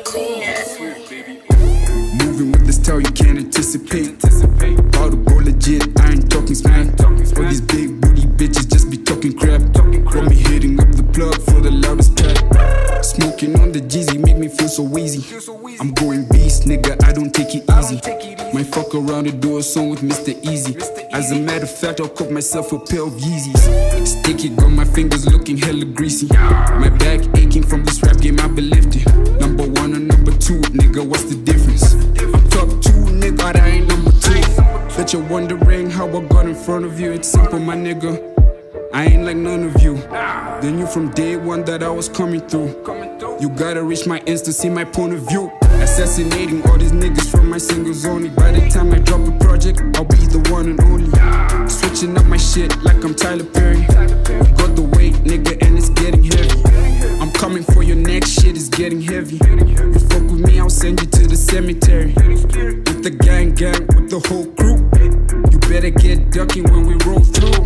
Moving with the style you can't anticipate. About to go legit, I ain't talking smack. All these big booty bitches just be talking crap. Got me hitting up the plug for the loudest pack. Smoking on the Jeezy make me feel so easy. I'm going beast, nigga, I don't take it easy. Might fuck around and do a song with Mr. Easy. As a matter of fact, I'll cook myself a pair of Yeezys. Sticky, got my fingers looking hella greasy. My back aching from this rap game, I been lifting. Number one or number two, nigga, what's the difference? I'm top two, nigga, but I ain't number two. Bet you're wondering how I got in front of you. It's simple, my nigga, I ain't like none of you. They knew from day one that I was coming through. You gotta reach my Insta, see my point of view. Assassinating all these niggas from my singles only. By the time I drop a project, I'll be the one and only. Switching up my shit like I'm Tyler Perry. Got the weight, nigga, and it's getting heavy. I'm coming for your next shit, is getting heavy. You fuck with me, I'll send you to the cemetery. With the gang, with the whole crew. You better get ducking when we roll through.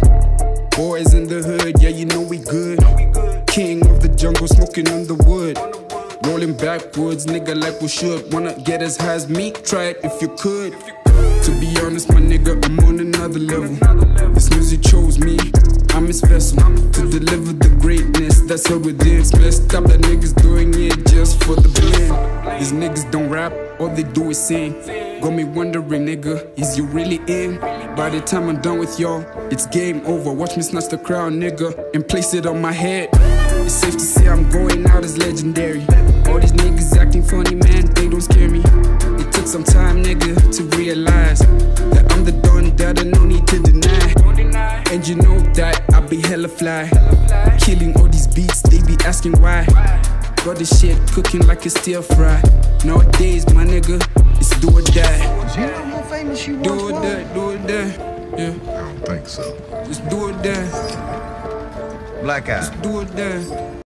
Boys in the hood, yeah, you know we good. King of the jungle, smoking on the wood. Rolling backwards, nigga, like we should. Wanna get as high as me? Try it if you could. To be honest, my nigga, I'm on another level. This music chose me, I'm his vessel. To deliver the greatness, that's how it is. Messed up that niggas doing it just for the blame. These niggas don't rap, all they do is sing. Got me wondering, nigga, is you really in? By the time I'm done with y'all, it's game over. Watch me snatch the crown, nigga, and place it on my head. It's safe to say I'm going out as legendary. All these niggas acting funny, man, they don't scare me. It took some time, nigga, to realize that I'm the don, that no need to deny. And you know that I be hella fly. Killing all these beats, they be asking why. Got this shit cooking like it's stir fry. Nowadays, my nigga, it's do or die. You know how famous you do or die, do or die. Yeah. I don't think so. Just do or die. Black Eye. Just do or die.